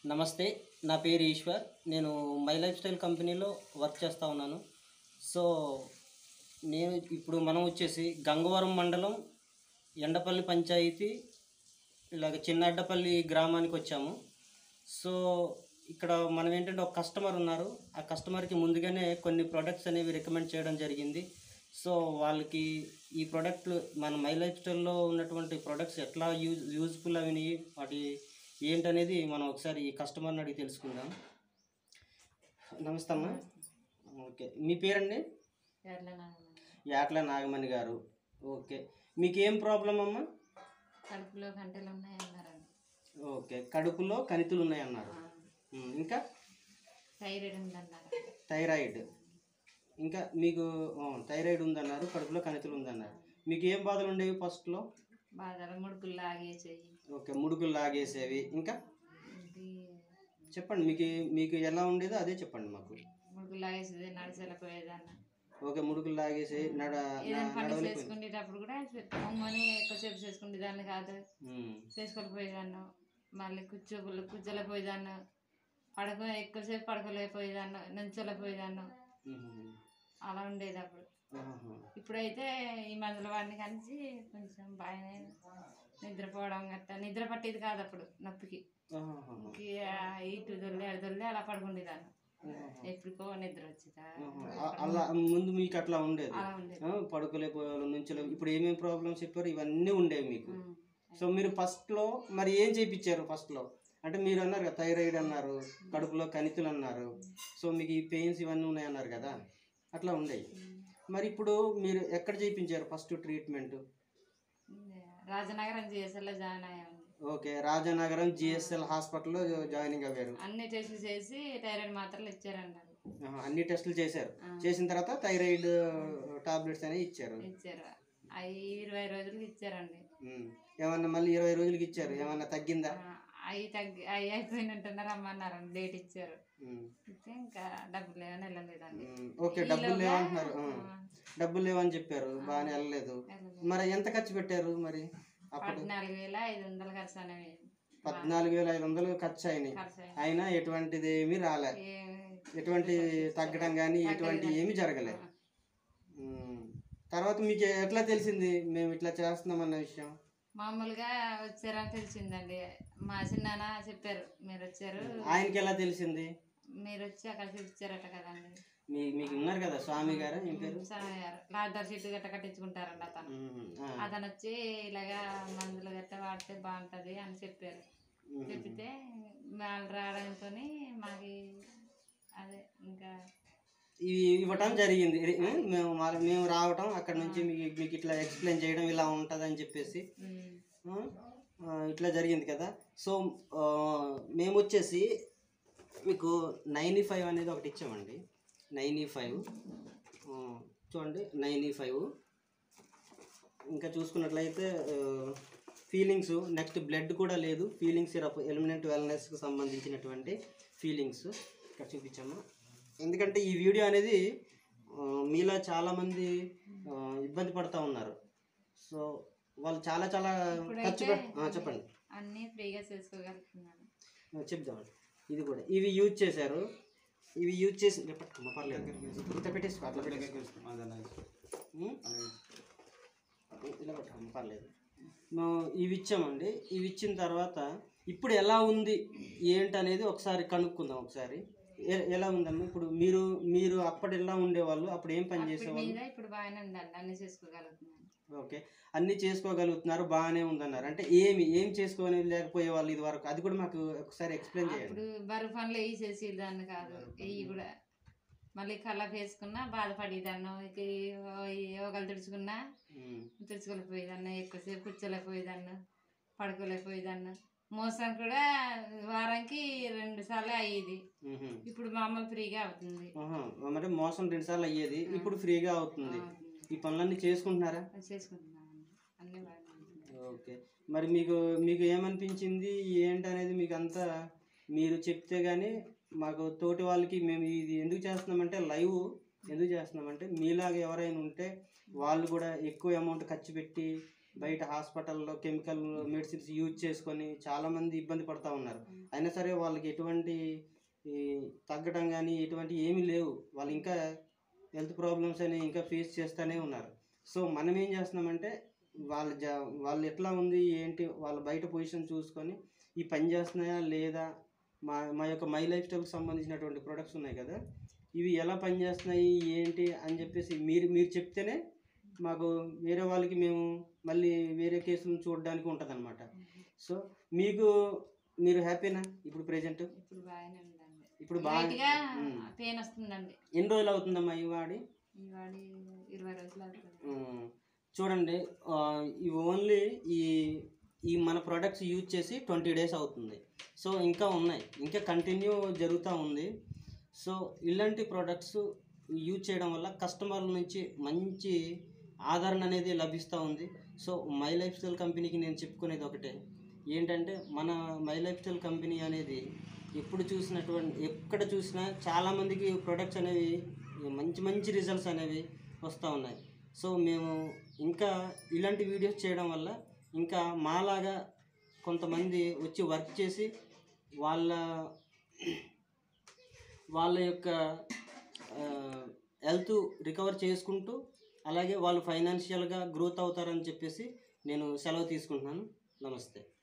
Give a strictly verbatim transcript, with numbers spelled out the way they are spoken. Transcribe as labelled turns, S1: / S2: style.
S1: నమస్తే. నా పేరు ఈశ్వర్. నేను మై లైఫ్ స్టైల్ కంపెనీలో వర్క్ చేస్తా ఉన్నాను. సో, నేను ఇప్పుడు మనం వచ్చేసి గంగవరం మండలం ఎండపల్లి పంచాయతీ ఇలాగ చిన్న అడ్డపల్లి గ్రామానికి వచ్చాము. సో, ఇక్కడ మనం ఏంటంటే ఒక కస్టమర్ ఉన్నారు. ఆ కస్టమర్‌కి ముందుగానే కొన్ని ప్రొడక్ట్స్ అనేవి రికమెండ్ చేయడం జరిగింది. సో, వాళ్ళకి ఈ ప్రొడక్ట్‌లు మన మై లైఫ్ స్టైల్‌లో ఉన్నటువంటి ప్రొడక్ట్స్ ఎట్లా యూజ్ యూజ్‌ఫుల్ అయినయి, వాటి ఏంటనేది మనం ఒకసారి ఈ కస్టమర్‌ని అడిగి తెలుసుకుందాం. నమస్తే అమ్మా. ఓకే. మీ పేరండి?
S2: ఎర్ల నాగమణి.
S1: యాట్ల నాగమణి గారు. ఓకే. మీకేం ప్రాబ్లమ్ అమ్మా?
S2: కడుపులో గంటలు ఉన్నాయి అన్నారండి.
S1: ఓకే. కడుపులో కణితులు ఉన్నాయన్నారు. హ్మ్. ఇంకా?
S2: థైరాయిడ్ ఉందన్నారు.
S1: థైరాయిడ్. ఇంకా మీకు ఆ! థైరాయిడ్ ఉందన్నారు. కడుపులో కణితులు ఉందన్నారు. మీకు ఏం బాధలు ఉండేవి ఫస్ట్‌లో?
S2: బాధలు ముడుకులు లాగేసేవి.
S1: ఓకే. ముడుకులు లాగేసేవి. ఇంకా?
S2: ఇది
S1: చెప్పండి. మీకు మీకు ఎలా ఉండేదో అదే చెప్పండి మాకు.
S2: ముడుకులు లాగేసేది, నడిచెళ్ళపోయేదాన్న.
S1: ఓకే. ముడుకులు లాగేసి నడ
S2: ఏదైనా పని
S1: నడవలేకపోయింది.
S2: చేసుకునేటప్పుడు కూడా పొమ్మని ఎక్కువసేపు చేసుకునేదాన్ని కాదు.
S1: హ్మ్.
S2: చేసుకోలేకపోయేదాన్ని. మళ్ళీ కూర్చోబులు కూర్చోలేకపోయేదాన్ని. పడక ఎక్కువసేపు పడుకోలేకపోయేదాన్ని, నుంచోలేకపోయేదాన్ని.
S1: హుహు.
S2: అలా ఉండేది అప్పుడు.
S1: ఆహాహా!
S2: ఇప్పుడైతే ఈ మందుల వాడిని కలిసి కొంచెం బాగానే నిద్రపోవడం గట్టా నిద్ర పట్టేది కాదు అప్పుడు నొప్పికి.
S1: ఆహాహా!
S2: ఇటు దొల్లి అటు దొల్లి అలా పడుకుండేదాన్ని.
S1: ఆహాహా!
S2: ఎప్పుడుకో నిద్ర వచ్చేదా
S1: ఆహా! అ అలా ముందు మీకు అట్లా ఉండేది.
S2: అలా ఉండేది.
S1: ఆ! పడుకోలేకపోయేవాళ్ళు, నుంచోలే ఇప్పుడు ఏమేమి ప్రాబ్లమ్స్ చెప్పారో ఇవన్నీ ఉండేవి మీకు.
S2: ఉమ్.
S1: సో, మీరు ఫస్ట్‌లో మరి ఏం చేపిచ్చారు ఫస్ట్‌లో? అంటే మీరు అన్నారు కదా! థైరాయిడ్ అన్నారు, కడుపులో కణితులు అన్నారు. సో, మీకు ఈ పెయిన్స్ ఇవన్నీ ఉన్నాయన్నారు కదా! అట్లా ఉండేవి. మరి ఇప్పుడు మీరు ఎక్కడ చేయించారు ఫస్ట్ ట్రీట్మెంట్?
S2: రాజనగరం జిఎస్ఎల్లో జాయిన్ అయ్యాము.
S1: ఓకే. రాజానగరం జిఎస్ఎల్ హాస్పిటల్‌లో జాయినింగ్ అయ్యారు.
S2: అన్ని టెస్టులు చేసి థైరాయిడ్ మాత్రలు ఇచ్చారన్నారు.
S1: ఆహా! అన్ని టెస్టులు చేశారు.
S2: ఆ.
S1: చేసిన తర్వాత థైరాయిడ్ టాబ్లెట్స్ అనేవి ఇచ్చారు.
S2: ఇచ్చారు. అవి ఇరవై రోజులకి ఇచ్చారండి.
S1: హ్మ్. ఏమన్నా మళ్ళీ ఇరవై రోజులకి ఇచ్చారు. ఏమన్నా తగ్గిందా?
S2: అవి తగ్గి అవి అయిపోయినట్టున్నారు రమ్మన్నారండి. డేట్ ఇచ్చారు.
S1: హ్మ్.
S2: ఇస్తే ఇంకా డబ్బులు లేవని వెళ్ళలేదండి.
S1: హ్మ్. ఓకే. డబ్బులు లేవంటున్నారు. ఆ!
S2: ఆ,
S1: డబ్బులు లేవని చెప్పారు. బాగానే వెళ్ళలేదు.
S2: వెళ్ళలేదు.
S1: మరి ఎంత ఖర్చు పెట్టారు మరి అప్పుడు?
S2: పద్నాలుగు వేల ఐదు వందలు ఖర్చు అనేవి
S1: పద్నాలుగు వేల ఐదు వందలు ఖర్చు అయినాయి.
S2: ఖర్చు అయ్యింది.
S1: అయినా ఎటువంటిది ఏమీ రాలే.
S2: ఏ-
S1: ఎటువంటి తగ్గడం కానీ ఎటువంటి ఏమీ జరగలే.
S2: ఆ,
S1: హ్మ్. తర్వాత మీకు ఎట్లా తెలిసింది మేము ఇట్లా చేస్తున్నామన్న విషయం?
S2: మామూలుగా వచ్చారని తెలిసిందండి. మా చిన్నాన్న చెప్పారు, మీరు వచ్చారు,
S1: ఆయనకి ఎలా తెలిసింది?
S2: మీరు వచ్చి అక్కడ చూపించారట కదండి.
S1: మీ మీకు ఉన్నారు కదా స్వామి గారు ఏం పేరు?
S2: సార్ లాదర్ సీటు గట్ట కట్టించుకుంటారండి అతను.
S1: మ్మ్. ఆ.
S2: అతను వచ్చి ఇలాగా మందులు గట్ట వాడితే బాగుంటుంది అని చెప్పారు.
S1: మ్మ్.
S2: చెప్తే వాళ్ళు రావడంతో మాకు అదే ఇంకా
S1: ఇవి ఇవ్వటం జరిగింది. ఇది, ఉం, మేము మా- మేము రావటం అక్కడ నుంచి మీకు మీకు ఇట్లా ఎక్స్ప్లెయిన్ చేయడం ఇలా ఉంటుంది అని చెప్పేసి
S2: ఉమ్,
S1: ఉం, ఆ, ఇట్లా జరిగింది కదా. సో ఆ, మేము వచ్చేసి మీకు నైన్ ఫైవ్ అనేది ఒకటి ఇచ్చామండి. నైన్ ఫైవ్ చూడండి. నైన్ ఫైవ్ ఇంకా చూసుకున్నట్లయితే ఫీలింగ్స్, నెక్స్ట్ బ్లడ్ కూడా లేదు. ఫీలింగ్స్ సిరప్ ఎలిమినెంట్ వెల్నెస్కి సంబంధించినటువంటి ఫీలింగ్స్ ఇక్కడ చూపించాము. ఎందుకంటే ఈ వీడియో అనేది ఆ, మీలో చాలామంది ఆ, ఇబ్బంది పడుతూ ఉన్నారు. సో వాళ్ళు చాలా చాలా ఖర్చు పె- ఆ, చెప్పండి.
S2: అన్నీ ఫ్రీగా చేసుకోగలుగుతున్నాను.
S1: ఆ, చెప్దామండి. ఇది కూడా ఇవి యూజ్ చేశారు. ఇవి యూజ్ చేసి పట్టుకోమ్మ, పర్లేదు. ఇంత పెట్టేసుకో, అట్లా పెట్టేసుకో. ఉం? ఇలా పట్టుకోమ్మ, పర్లేదు. మేము ఇవి ఇచ్చామండి. ఇవి ఇచ్చిన తర్వాత ఇప్పుడు ఎలా ఉంది ఏంటనేది ఒకసారి కనుక్కుందాం. ఒకసారి ఎ- ఎలా ఉందమ్మా ఇప్పుడు మీరు మీరు అప్పుడు ఎలా ఉండేవాళ్ళు, అప్పుడు ఏం పని
S2: అప్పుడు
S1: చేసేవాళ్ళు?
S2: మీద ఇప్పుడు బాగానే ఉందండి, అన్నీ చేసుకోగలుగుతున్నాను.
S1: ఓకే. అన్నీ చేసుకోగలుగుతున్నారు, బాగానే ఉందన్నారు. అంటే ఏమి ఏం చేసుకొని లేకపోయే వాళ్ళు ఇది వరకు, అది కూడా మాకు ఒకసారి ఎక్స్ప్లెయిన్ చేయండి.
S2: అప్పుడు బరువు పనులు వేయి చేసి దాన్ని కాదు, వెయ్యి కూడా మళ్ళీ కళ్ళకు వేసుకున్నా బాధపడేదాన్ని. ఇక యోగాలు తుడుచుకున్నా
S1: ఉమ్.
S2: తుడుచుకోలేకపోయేదాన్ని, ఎక్కువసేపు కూర్చోలేకపోయేదాన్ని, పడుకోలేకపోయేదాన్ని. మోసం కూడా వారానికి రెండు సార్లు అయ్యేది.
S1: ఉహు.
S2: ఇప్పుడు మామూలు ఫ్రీగా అవుతుంది.
S1: ఆహా. మరి మోసం రెండు సార్లు అయ్యేది, ఇప్పుడు ఫ్రీగా అవుతుంది.
S2: అవుతుంది.
S1: ఈ పనులన్నీ చేసుకుంటున్నారా?
S2: చేసుకుంటున్నాను, అన్నీ బాగానే ఉంటుంది.
S1: ఓకే. మరి మీకు మీకు ఏమనిపించింది ఏంటనేది మీకు అంతా మీరు చెప్తే కానీ మాకు తోటి వాళ్ళకి మేము ఇది ఎందుకు చేస్తున్నామంటే లైవ్ ఎందుకు చేస్తున్నామంటే మీలాగా ఎవరైనా ఉంటే వాళ్ళు కూడా ఎక్కువ అమౌంట్ ఖర్చు పెట్టి బయట హాస్పిటల్లో కెమికల్ మెడిసిన్స్ యూజ్ చేసుకొని చాలామంది ఇబ్బంది పడుతూ ఉన్నారు. అయినా సరే వాళ్ళకి ఎటువంటి ఈ తగ్గడం కానీ ఎటువంటి ఏమీ లేవు. వాళ్ళు ఇంకా హెల్త్ ప్రాబ్లమ్స్ అని ఇంకా ఫేస్ చేస్తూనే ఉన్నారు. సో మనం ఏం చేస్తున్నామంటే వాళ్ళ జ వాళ్ళు ఎట్లా ఉంది ఏంటి వాళ్ళ బయట పొజిషన్ చూసుకొని ఈ పని చేస్తున్నాయా లేదా, మా మా యొక్క మై లైఫ్ స్టైల్కి సంబంధించినటువంటి ప్రొడక్ట్స్ ఉన్నాయి కదా, ఇవి ఎలా పనిచేస్తున్నాయి ఏంటి అని చెప్పేసి మీరు మీరు చెప్తేనే మాకు వేరే వాళ్ళకి మేము మళ్ళీ వేరే కేసులను చూడడానికి ఉంటుంది అనమాట. సో మీకు మీరు హ్యాపీనా ఇప్పుడు ప్రెజెంట్?
S2: ఇప్పుడు బాగానే ఉందండి.
S1: ఇప్పుడు బాగా
S2: లైట్గా పెయిన్ వస్తుందండి.
S1: ఎన్ని రోజులు అవుతుందమ్మా ఈ వాడి?
S2: ఈ వాడి ఇరవై రోజులు అవుతుంది.
S1: ఉమ్, చూడండి ఆ, ఇవి ఓన్లీ ఈ ఈ మన ప్రోడక్ట్స్ యూజ్ చేసి ట్వంటీ డేస్ అవుతుంది. సో ఇంకా ఉన్నాయి, ఇంకా కంటిన్యూ జరుగుతూ ఉంది. సో ఇలాంటి ప్రోడక్ట్స్ యూజ్ చేయడం వల్ల కస్టమర్ల నుంచి మంచి ఆదరణ అనేది లభిస్తూ ఉంది. సో మై లైఫ్ స్టైల్ కంపెనీకి నేను చెప్పుకునేది ఒకటే ఏంటంటే, మన మై లైఫ్ స్టైల్ కంపెనీ అనేది ఎప్పుడు చూసినటువంటి ఎక్కడ చూసినా చాలామందికి ప్రొడక్ట్స్ అనేవి మంచి మంచి రిజల్ట్స్ అనేవి వస్తూ ఉన్నాయి. సో మేము ఇంకా ఇలాంటి వీడియోస్ చేయడం వల్ల ఇంకా మాలాగా కొంతమంది వచ్చి వర్క్ చేసి వాళ్ళ వాళ్ళ యొక్క హెల్త్ రికవర్ చేసుకుంటూ అలాగే వాళ్ళు ఫైనాన్షియల్గా గ్రోత్ అవుతారని చెప్పేసి నేను సెలవు తీసుకుంటున్నాను. నమస్తే.